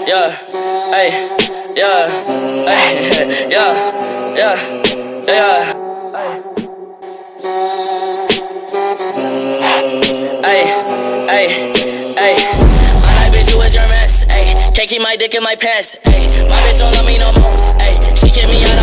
yeah, ay, yeah, ay, yeah, yeah. Ay, ay, ay. My life bitch, you was your mess. Ay, can't keep my dick in my pants. Ay, my bitch don't love me no more. Ay, she kicked me out